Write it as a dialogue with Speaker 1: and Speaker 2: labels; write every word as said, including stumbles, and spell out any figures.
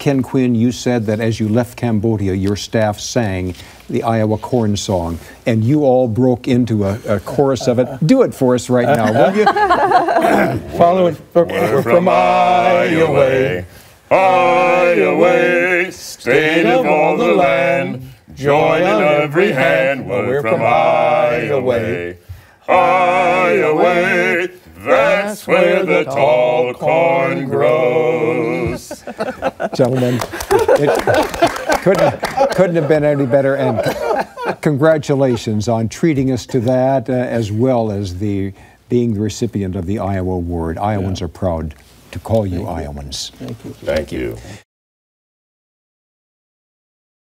Speaker 1: Ken Quinn, you said that as you left Cambodia, your staff sang the Iowa corn song, and you all broke into a, a chorus of it. Do it for us right now, will you?
Speaker 2: Follow it. We're from Iowa, Iowa, state of all the land, joy in every hand. We're from Iowa, Iowa, that's where the tall corn grows.
Speaker 1: Gentlemen, it couldn't, couldn't have been any better, and congratulations on treating us to that, uh, as well as the being the recipient of the Iowa Award. Iowans yeah. are proud to call you
Speaker 2: Thank
Speaker 1: Iowans.
Speaker 2: You. Thank you. Thank you.